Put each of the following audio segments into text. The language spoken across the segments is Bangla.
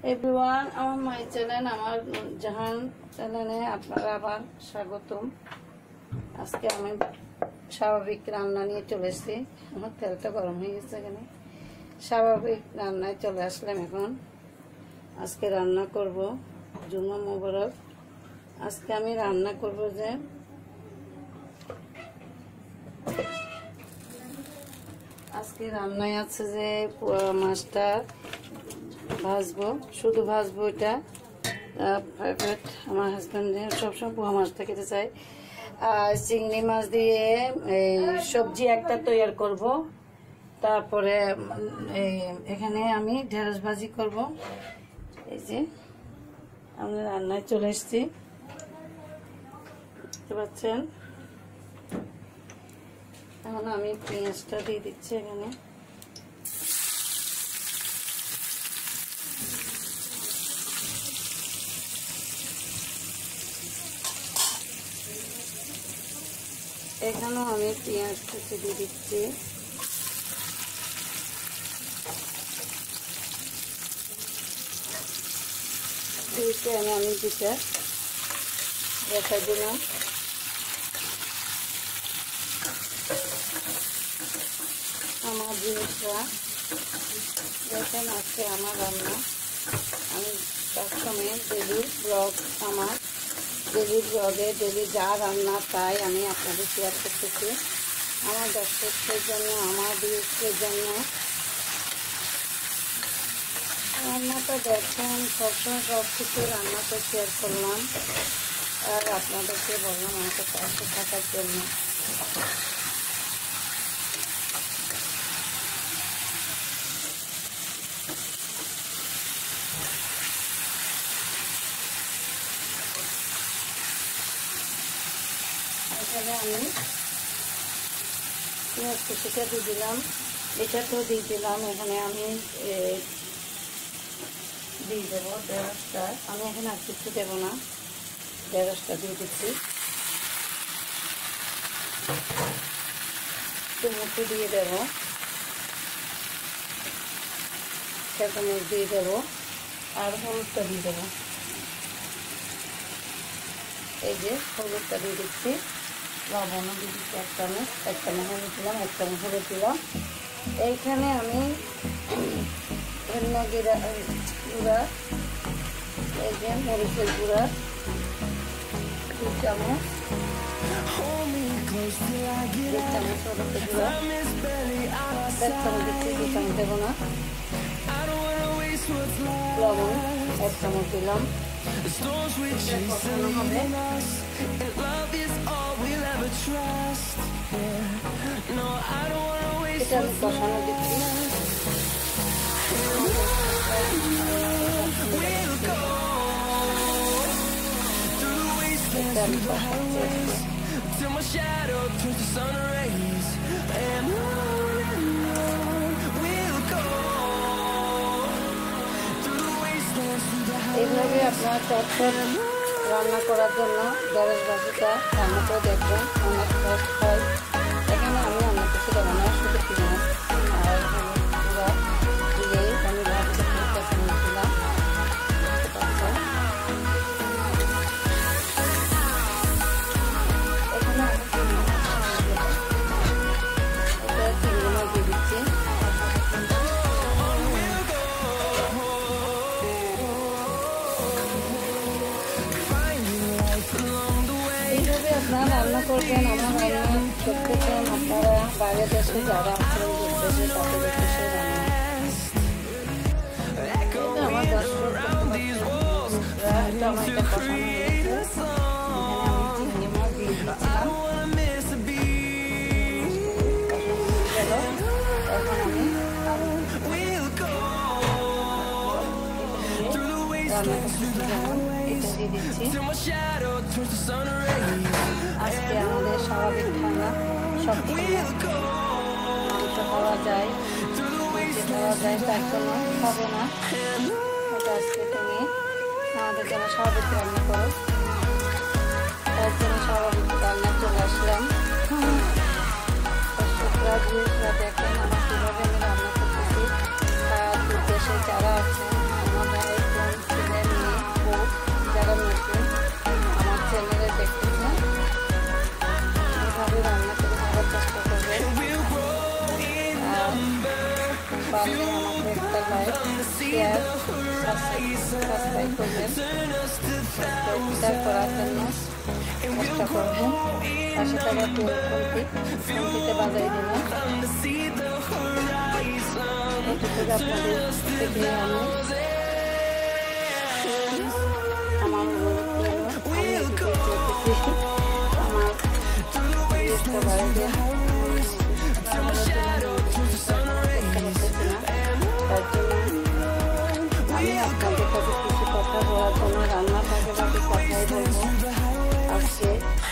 এভরিওয়ান, আমার মাই চ্যানেল, আমার জাহান চ্যানেলে আপনারা আবার স্বাগতম। আজকে আমি স্বাভাবিক রান্না নিয়ে চলে এসেছি। আমার তেলটা গরম হয়ে গেছে, এখানে স্বাভাবিক রান্নায় চলে আসলাম। এখন আজকে রান্না করব জুমা মোবারক। আজকে আমি রান্না করব যে আজকে রান্নায় আছে যে পোয়া মাছটা ভাজবো, শুধু ভাজবো। এটা ফেভারিট আমার হাজব্যান্ডের, সবসময় পোয়া মাছটা খেতে চাই। আর চিংড়ি মাছ দিয়ে সবজি একটা তৈরি করব। তারপরে এখানে আমি ঢেঁড়স ভাজি করব। এই যে আমি রান্নায় চলে এসেছি, দেখতে পাচ্ছেন। এখন আমি পেঁয়াজটা দিয়ে দিচ্ছি এখানে। এখানেও আমি পেঁয়াজ কুচি দিয়ে দিচ্ছি। আমি দুটা দেখা দিলাম। আমার জিনিসটা দেখেন, আজকে আমার রান্না আমি সবসময় ডেলি ব্লগ, আমার ডেলি ব্লগে ডেলি যা রান্না তাই আমি আপনাদের শেয়ার করতেছি। আমার দর্শকদের জন্য, আমার ভিউজদের জন্য রান্নাটা দেখেন। সবসময় সব কিছু রান্নাটা শেয়ার করলাম, আর আপনাদেরকে বললাম আমাকে পাশে থাকার জন্য। এখানে আমি পেঁয়াজ কুচিটা দিয়ে দিলাম, এটাতেও দিয়ে দিলাম। এখানে আমি দিয়ে দেবো ঢেঁড়সটা। আমি এখানে আর কিছু দেবো না, ঢেঁড়সটা দিয়ে দিচ্ছি। টমেটো দিয়ে দেবো, কাঁচামরিচ দিয়ে দেবো, আর হলুদটা দিয়ে দেবো। এই যে হলুদটা দিয়ে দিচ্ছি, লবণও দিয়ে দিচ্ছি এক চামচ। হলুদ দিলাম, এক চামচ হলুদ দিলাম। এইখানে আমি ধনিয়া গুঁড়া, এই যে মরিচের গুঁড়া 2 চামচ, 2 চামচ হলুদের গুঁড়া, 1 চামচ দিচ্ছি, 2 চামচ দেবো না। লবণ 1 চামচ দিলাম। কষানো হবে, এটা আমি কষানো দিচ্ছি। এইভাবে আপনার চটপট রান্না করার জন্য ঢেঁড়স ভাজিটা রান্না করে দেখবেন, অনেক টেস্ট হয়। এখানে আমি অন্য কিছু দেবো না, শুধু পেঁয়াজ আর গুঁড়া দিয়েই আমি ভাজতে কাঁচামরিচ দিলাম। এখানে আমি চিংড়ি মাছ দিয়ে দিচ্ছি। এইভাবে আপনারা রান্না করবেন। আমার রান্না প্রত্যেকজন আপনারা বাইরে দেশে যারা আছেন, দেশে তাদের দেশে রান্না। আমার দর্শক টমেটো কষানো হয়ে গেছে, আমি চিংড়ি মাছ দিয়ে দিচ্ছিলাম। এখন আমি রান্না এটা দিয়ে দিচ্ছি। আজকে আমাদের স্বাভাবিক খানা, সব মাংস খাওয়া যায়, খাওয়া যায়, তার জন্য খাবো না। এটা আজকে তুমি আমাদের জন্য স্বাভাবিক রান্না করো, তার জন্য স্বাভাবিক রান্না চলে আসলাম। দর্শকরা দেখেন আমার কীভাবে আমি রান্না করতেছি। দেশে যারা আছেন, আমার ভাই পারলে আমাকে একটা লাইক শেয়ার সাবস্ক্রাইব করবেন, সাবস্ক্রাইব করার জন্য চেষ্টা করবেন। পাশে থাকা ঘন্টিতে বাজাই দেবেন। এটুকু আপনাদের থেকে আমি আমার অনুরোধ রইল। আমি এটুকু করতেছি আমার চেষ্টা বাড়াতে তার জন্য আমি আপনাদের কাছে কিছু কথা বলার জন্য রান্নার ফাঁকে ফাঁকে কথাই বলবো। আজকে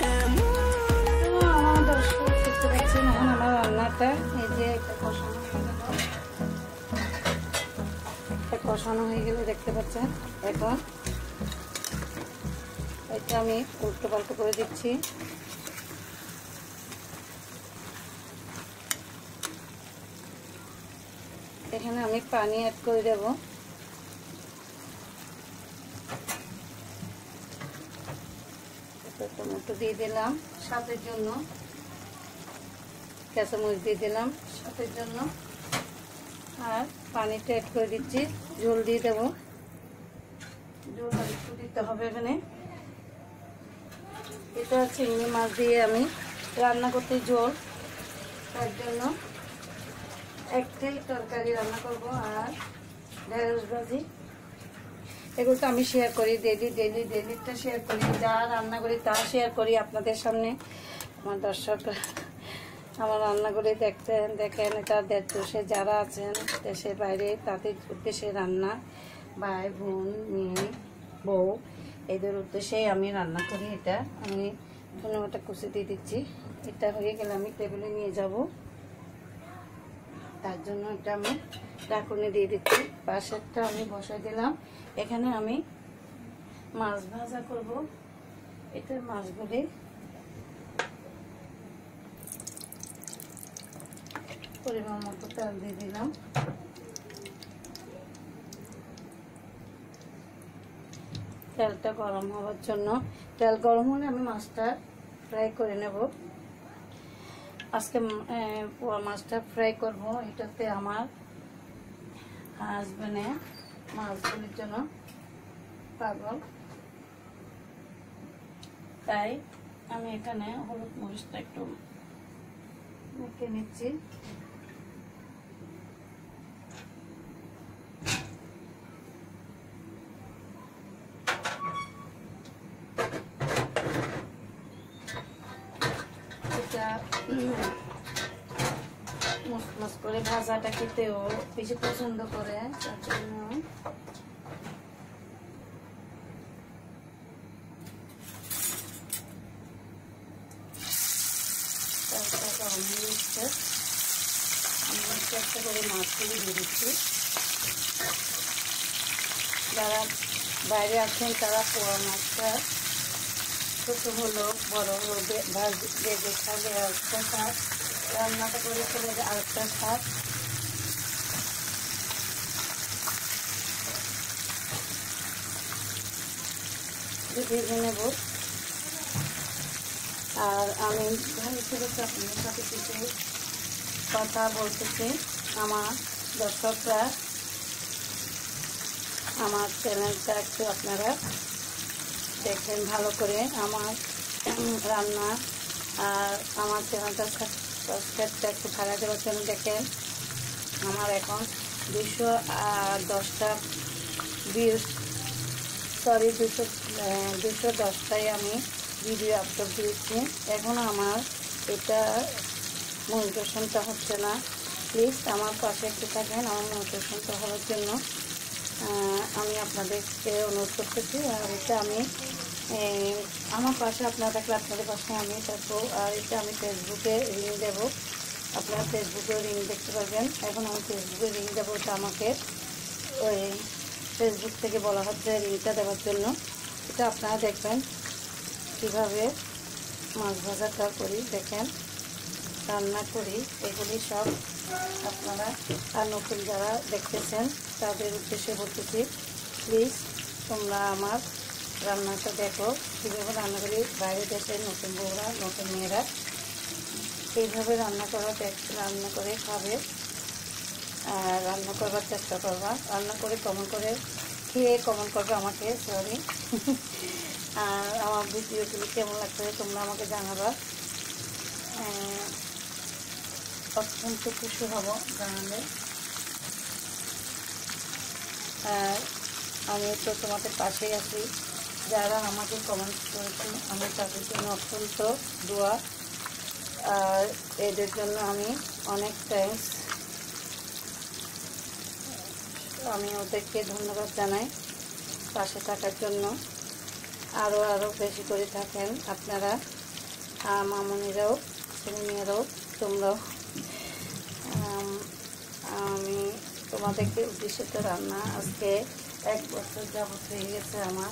আমার দর্শক দেখতে পাচ্ছেন এখন আমার রান্নাটা এই যে একটা কষানো হয়ে গেলে দেখতে পাচ্ছেন। এখন এটা আমি উল্টো পাল্টো করে দিচ্ছি। এখানে আমি পানি অ্যাড করে দেব। টমেটো দিয়ে দিলাম স্বাদের জন্য, কাঁচামরিচ দিয়ে দিলাম স্বাদের জন্য, আর পানিটা অ্যাড করে দিচ্ছি। ঝোল দিয়ে দেব, ঝোল আর একটু দিতে হবে এখানে। এটা চিংড়ি মাছ দিয়ে আমি রান্না করতে ঝোল, তার জন্য একটাই তরকারি রান্না করব আর ঢেঁড়স ভাজি। এগুলো তো আমি শেয়ার করি ডেলিটা শেয়ার করি, যা রান্না করি তা শেয়ার করি আপনাদের সামনে। আমার দর্শকরা আমার রান্নাগুলি দেখেন তাদের দেশে যারা আছেন দেশের বাইরে তাদের উদ্দেশ্যে রান্না, ভাই বোন মেয়ে বউ এদের উদ্দেশ্যেই আমি রান্না করি। এটা আমি ধনেপাতা কুচি দিয়ে দিচ্ছি। এটা হয়ে গেলে আমি টেবিলে নিয়ে যাব, তার জন্য এটা আমি ঢাকনি দিয়ে দিচ্ছি। পাশেরটা আমি বসাই দিলাম। এখানে আমি মাছ ভাজা করব। এটা মাছগুলি পরিমাণ মতো তেল দিয়ে দিলাম। তেলটা গরম হওয়ার জন্য, তেল গরম হলে আমি মাছটা ফ্রাই করে নেব। আজকে পোয়া মাছটা ফ্রাই করব। এটাতে আমার হাজবেন্ডে মাছগুলির জন্য পাগল, তাই আমি এখানে হলুদ মরিচটা একটু মেখে নিচ্ছি। মশমশ করে ভাজাটা খেতেও বেশি পছন্দ করে, তার জন্য গরম হয়ে যাচ্ছে। আমি একটা করে মাছগুলি দিয়ে দিচ্ছি। যারা বাইরে আছেন তারা পোয়া মাছটা ছোট হলো বড় হলো ভেজে খাবে, আরেকটা স্বাদ, রান্নাটা করে ফেলে আরেকটা স্বাদ। ভেজে নেব। আর আমি ভাই হিসেবে আপনাদের সাথে কিছু কথা বলতেছি। আমার দর্শকরা আমার চ্যানেলটা একটু আপনারা দেখবেন ভালো করে, আমার রান্না আর আমার চ্যানেলটা সাবস্ক্রাইবটা একটু ভালো দেওয়ার জন্য দেখেন। আমার এখন 210টা ভিউজ, সরি 210টায় আমি ভিডিও আপলোড দিয়েছি। এখন আমার এটা মনিটাইজেশনটা হচ্ছে না। প্লিজ আমার পাশে একটু থাকেন, আমার মনিটাইজেশনটা হওয়ার জন্য আমি আপনাদেরকে অনুরোধ করতেছি। আর এটা আমি আমার পাশে আপনারা থাকলে আপনাদের পাশে আমি থাকবো। আর এটা আমি ফেসবুকে লিঙ্ক দেবো, আপনারা ফেসবুকে লিঙ্ক দেখতে পারবেন। এখন আমি ফেসবুকে লিঙ্ক দেবো, এটা আমাকে ওই ফেসবুক থেকে বলা হচ্ছে লিঙ্কটা দেওয়ার জন্য। এটা আপনারা দেখবেন কীভাবে মাছ ভাজাটা করি, দেখেন রান্না করি, এগুলি সব আপনারা আর নতুন যারা দেখতেছেন তাদের উদ্দেশ্যে বলতেছি, প্লিজ তোমরা আমার রান্নাটা দেখো, কীভাবে রান্না করি। বাইরে দেশের নতুন বউরা নতুন মেয়েরা এইভাবে রান্না করে খাবে। আর রান্না করবার চেষ্টা করবা, রান্না করে কমেন্ট করে খেয়ে কমেন্ট করবে আমাকে, সরি। আর আমার ভিডিওগুলি কেমন লাগছে তোমরা আমাকে জানাবা, অত্যন্ত খুশি হব জানালে। আর আমি তো তোমাদের পাশেই আছি, যারা আমাকে কমেন্ট করেছেন আমি তাদের জন্য অত্যন্ত দোয়া, আর এদের জন্য আমি অনেক থ্যাঙ্কস। আমি ওদেরকে ধন্যবাদ জানাই পাশে থাকার জন্য। আরও বেশি করে থাকেন আপনারা, মামনিরাও, ছেলেমেয়েরাও, তোমরাও। আমি তোমাদেরকে উদ্দেশ্যে তো রান্না আজকে 1 বছর যাবত হয়ে গেছে। আমার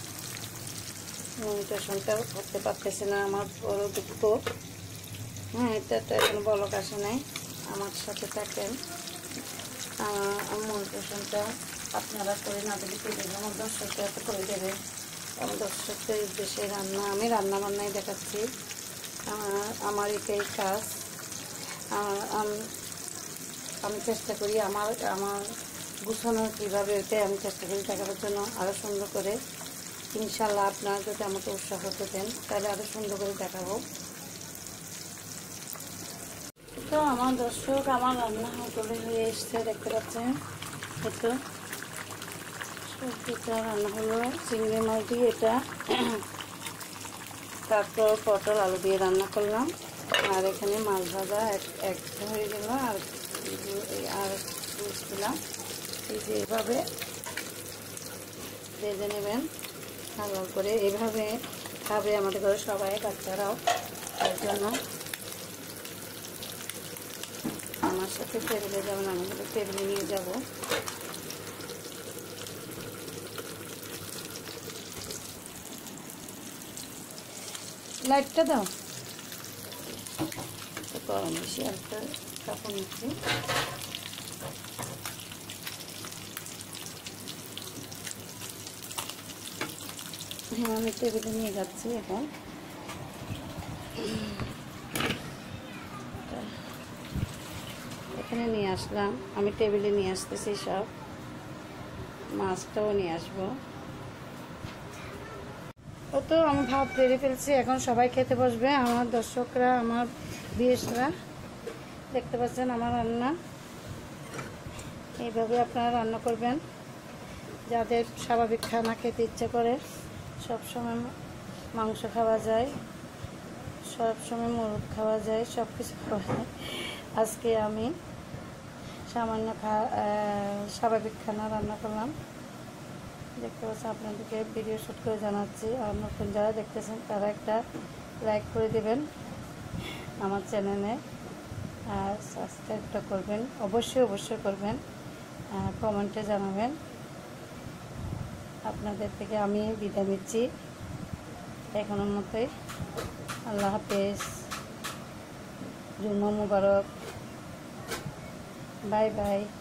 মনিটেশনটা করতে পারতেছে না, আমার বড় দুঃখ। হ্যাঁ, এটা তো এখনো বলক আসে নাই। আমার সাথে থাকেন, আমার মনিটেশনটা আপনারা করে না দিলে কে দেবে, আমার দর্শকরা তো করে দেবে। আমার দর্শকদের উদ্দেশ্যে রান্না, আমি রান্না বান্নাই দেখাচ্ছি, আমার এটাই কাজ। আমি চেষ্টা করি আমার গুছানো কীভাবে, ওইটাই আমি চেষ্টা করি দেখাবার জন্য আরও সুন্দর করে। ইনশাল্লাহ আপনারা যদি আমাকে উৎসাহ দেন তাহলে আরও সুন্দর করে দেখাবো। তো আমার দর্শক, আমার রান্না করে হয়ে এসছে, দেখতে পাচ্ছেন। তো সবজিটা রান্না হলো চিংড়ি মাছ দিয়ে, এটা তারপর পটল আলু দিয়ে রান্না করলাম। আর এখানে মাছ ভাজা এক হয়ে গেল, আর দিলাম। এই যে এভাবে ভেজে নেবেন হালকা করে, এভাবে খাবে আমাদের ঘরে সবাই, বাচ্চারাও। তার জন্য আমার সাথে টেবিলে যাবেন, আমি টেবিলে নিয়ে যাব। লাইটটা দাও, গরম বেশি, একটা কাপড় নিচ্ছি। হ্যাঁ, আমি টেবিলে নিয়ে যাচ্ছি এখন। এখানে নিয়ে আসলাম, আমি টেবিলে নিয়ে আসতেছি, সব মাছটাও নিয়ে আসবো। ও তো আমি ভাত বেড়ে ফেলছি, এখন সবাই খেতে বসবে, আমার দর্শকরা, আমার ভিউয়ার্সরা। দেখতে পাচ্ছেন আমার রান্না, এইভাবে আপনারা রান্না করবেন। যাদের স্বাভাবিক খানা খেতে ইচ্ছে করে, সবসময় মাংস খাওয়া যায়, সবসময় মুরগ খাওয়া যায়, সব কিছু খাওয়া যায়। আজকে আমি সামান্য স্বাভাবিক খানা রান্না করলাম। দেখতে পাচ্ছেন, আপনাদেরকে ভিডিও শ্যুট করে জানাচ্ছি। আর নতুন যারা দেখতেছেন তারা একটা লাইক করে দেবেন আমার চ্যানেলে, আর সাবস্ক্রাইবটা করবেন, অবশ্যই করবেন। কমেন্টে জানাবেন। আপনাদের থেকে আমি বিদায় নিচ্ছি এখনের মতোই। আল্লাহ হাফেজ, জুম্মা মুবারক, বাই বাই।